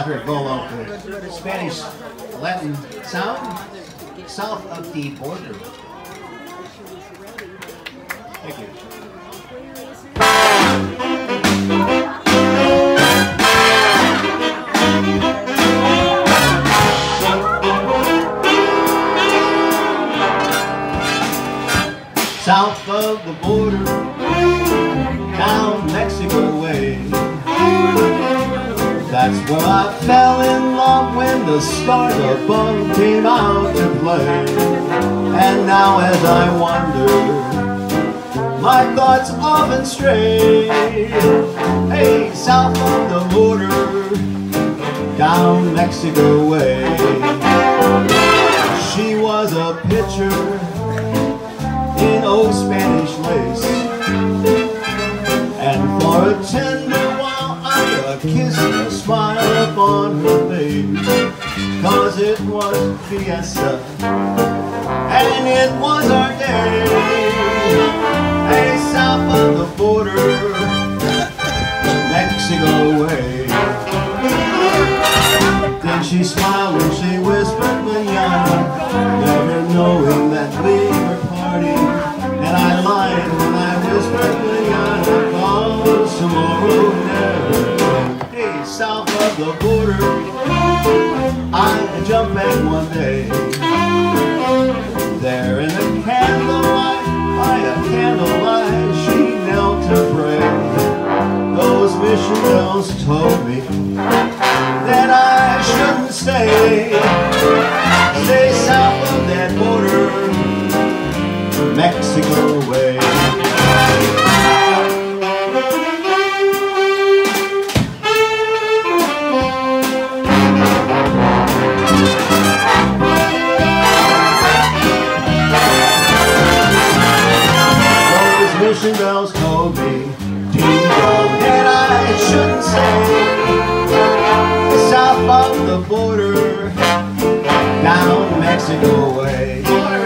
Volo, the Spanish Latin sound, south of the border. Thank you. South of the border, down Mexico way. That's where I fell in love when the stars above came out to play. And now as I wander, my thoughts often stray. Hey, south of the border, down Mexico way. She was a picture in old Spanish lace, and for a tender while I kissed a smile upon her face. 'Cause it was fiesta, and it was our day. Hey, south of the border, Mexico way. Then she smiled when she whispered mañana, never knowing that we were parting. And I lied when I whispered mañana, 'cause tomorrow never. Hey, south of the border, I jumped back one day. There in the candlelight, by a candlelight, she knelt to pray. Those mission bells told me that I shouldn't stay. Stay south of that border, Mexico way. Those mission bells told me, ding dong, that I shouldn't stay. South of the border, down Mexico way.